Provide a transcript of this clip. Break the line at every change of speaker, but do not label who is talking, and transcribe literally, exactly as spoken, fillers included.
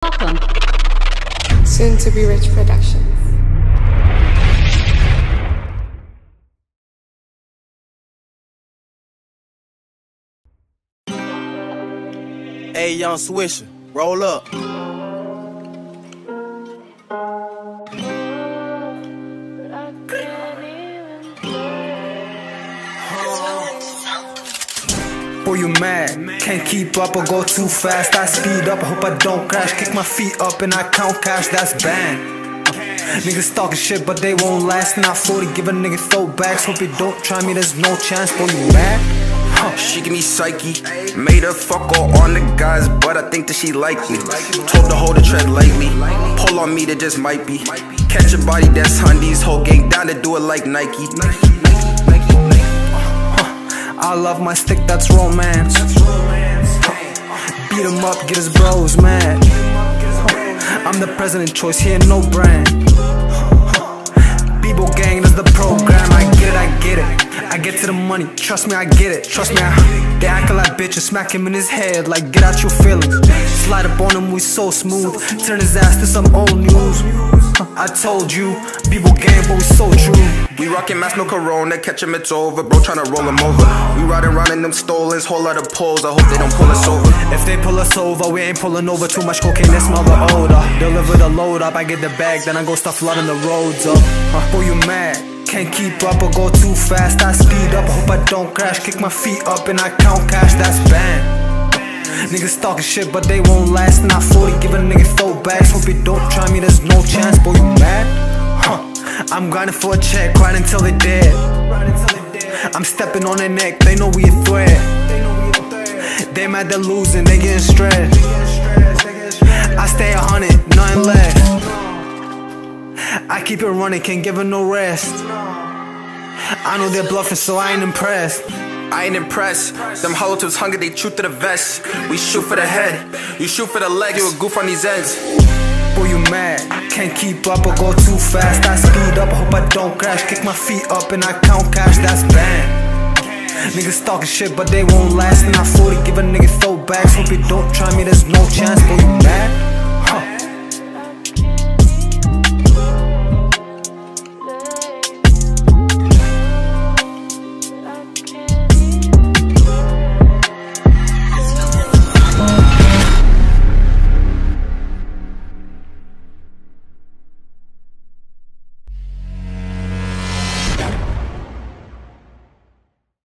Welcome.
Soon to be Rich Productions.
Hey, young Swisher, roll up.
Boy, you mad, can't keep up or go too fast. I speed up, I hope I don't crash. Kick my feet up and I count cash, that's banned. Niggas talking shit but they won't last. Not forty, give a nigga throwbacks. Hope you don't try me, there's no chance. Boy, you mad? Huh.
She give me psyche, made her fuck all on the guys, but I think that she like me. Told the hoe to tread lightly, pull on me that just might be. Catch a body that's Hundies, whole gang down to do it like Nike.
I love my stick, that's romance. Beat him up, get his bros mad. I'm the president choice, here no brand. Bebo gang, that's the program. I get it, I get it. I get to the money, trust me, I get it. Trust me, I, they actin' like bitches. Smack him in his head, like get out your feelings. Slide up on him, we so smooth. Turn his ass to some old news. I told you, Bebo gang, but we so true.
We rockin' mask, no corona, catch him, it's over. Bro tryna roll him over. We riding around in them stolens, whole lot of poles. I hope they don't pull us over.
If they pull us over, we ain't pulling over. Too much cocaine, they smell the odor. Deliver the load up, I get the bag, then I go stuff flooding the roads up. Huh, boy, you mad, can't keep up or go too fast. I speed up, I hope I don't crash. Kick my feet up and I count cash, that's banned. Niggas talking shit but they won't last. Not forty, give a nigga throwbacks. Hope you don't try me, there's no chance. Boy, you mad? Huh. I'm grinding for a check, right until they dead. I'm stepping on their neck, they know we a threat. They mad they're losing, they getting stressed. I stay a hundred, nothing less. I keep it running, can't give her no rest. I know they're bluffing, so I ain't impressed.
I ain't impressed. Them hollow tips hungry, they shoot to the vest. We shoot for the head, you shoot for the leg. You a goof on these ends.
Boy, you mad, can't keep up or go too fast. I speed up, I hope I don't crash. Kick my feet up and I count cash, that's banned. Niggas talking shit but they won't last. Not forty, give a nigga throwbacks. Hope you don't try me, there's no chance. Boy, you mad?